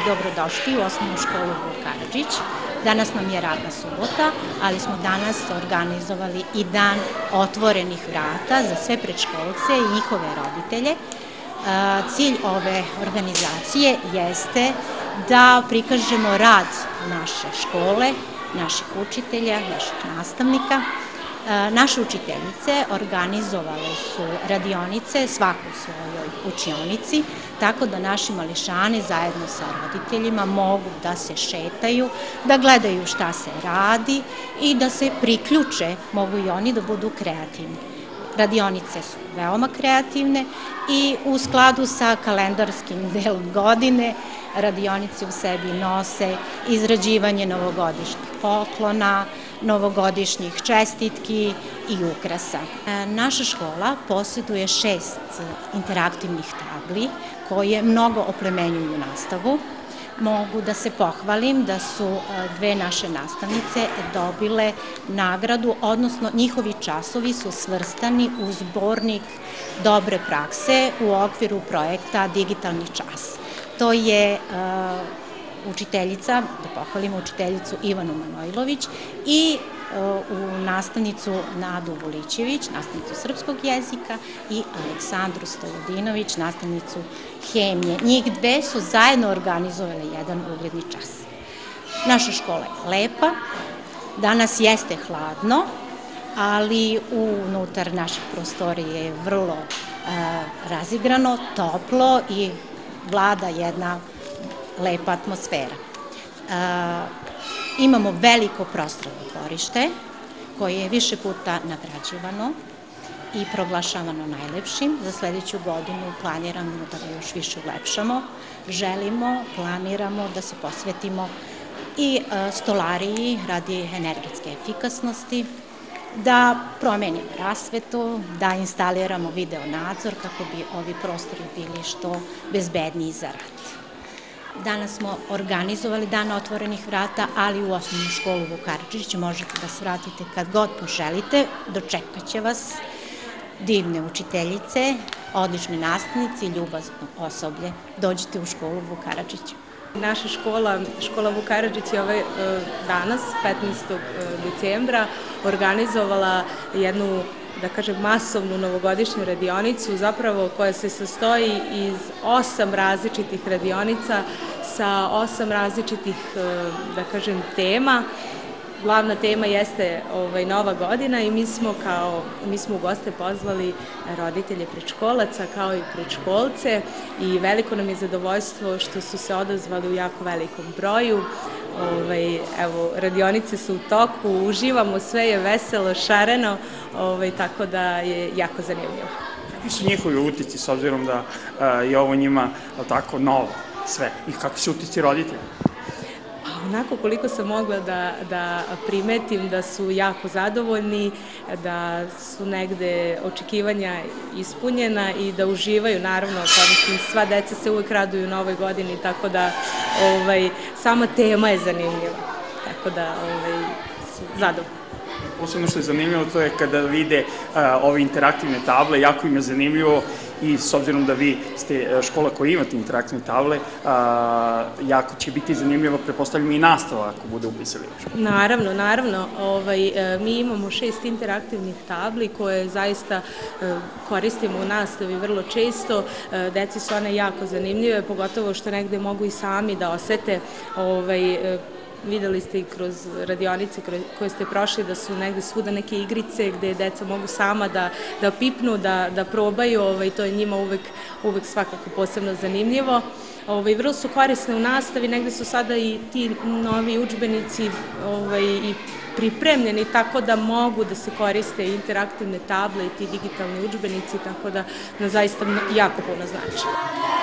dobrodošli u osnovnu školu Vuk Karadžić. Danas nam je radna subota, ali smo danas organizovali i dan otvorenih vrata za sve predškolce i njihove roditelje. Cilj ove organizacije jeste da prikažemo rad naše škole, naših učitelja, naših nastavnika. Naše učiteljice organizovale su radionice svako u svojoj učionici, tako da naši mališani zajedno sa roditeljima mogu da se šetaju, da gledaju šta se radi i da se priključe, mogu i oni da budu kreativni. Radionice su veoma kreativne i u skladu sa kalendarskim delom godine radionice u sebi nose izrađivanje novogodišnjih poklona, novogodišnjih čestitki i ukrasa. Naša škola posjeduje 6 interaktivnih tabli koje mnogo oplemenjuju nastavu. Mogu da se pohvalim da su 2 naše nastavnice dobile nagradu, odnosno njihovi časovi su svrstani u zbornik dobre prakse u okviru projekta Digitalni čas. To je učiteljica, da pohvalim učiteljicu Ivanu Manojlović i u nastavnicu Nadu Vulićević, nastavnicu srpskog jezika i Aleksandru Stojadinović, nastavnicu hemije. Njih 2 su zajedno organizovale jedan ugledni čas. Naša škola je lepa, danas jeste hladno, ali unutar naših prostorija je vrlo razigrano, toplo i vlada jedna lepa atmosfera. Imamo veliko prostorno dvorište koje je više puta nagrađivano i proglašavano najlepšim. Za sledeću godinu planiramo da ga još više ulepšamo. Planiramo da se posvetimo i stolariji radi energetske efikasnosti, da promenimo rasvetu, da instaliramo video nadzor kako bi ovi prostori bili što bezbedniji za rad. Danas smo organizovali dan otvorenih vrata, ali u osnovnu školu Vuk Karadžić možete da se vratite kad god poželite. Dočekat će vas divne učiteljice, odlični nastavnici i ljubazno osoblje. Dođite u školu Vuk Karadžić. Naša škola Vuk Karadžić je danas, 15. decembra, organizovala jednu, da kažem, masovnu novogodišnju radionicu, zapravo koja se sastoji iz 8 različitih radionica sa 8 različitih, da kažem, tema. Glavna tema jeste Nova godina i mi smo u goste pozvali roditelje predškolaca kao i predškolce i veliko nam je zadovoljstvo što su se odazvali u jako velikom broju. Evo, radionice su u toku, uživamo, sve je veselo, šareno, tako da je jako zanimljivo. Kakvi su njihovi utisci s obzirom da je ovo njima tako novo sve i kakvi su utisci roditelja? Onako koliko sam mogla da primetim da su jako zadovoljni, da su negde očekivanja ispunjena i da uživaju, naravno, sva deca se uvek raduju Novoj godini, tako da sama tema je zanimljiva, tako da su zadovoljni. Posebno što je zanimljivo to je kada vide ove interaktivne table, jako im je zanimljivo i s obzirom da vi ste škola koja imate interaktivne table, jako će biti zanimljivo, pretpostavljamo, i nastava ako bude upisali. Naravno. Mi imamo 6 interaktivnih tabli koje zaista koristimo u nastavi vrlo često. Deci su one jako zanimljive, pogotovo što negde mogu i sami da osete. Videli ste i kroz radionice koje ste prošli da su negde svuda neke igrice gde deca mogu sama da pipnu, da probaju, to je njima uvek svakako posebno zanimljivo. Vrlo su korisne u nastavi, negde su sada i ti novi udžbenici i pripremljeni tako da mogu da se koriste interaktivne table i ti digitalni udžbenici, tako da nam zaista jako puno znači.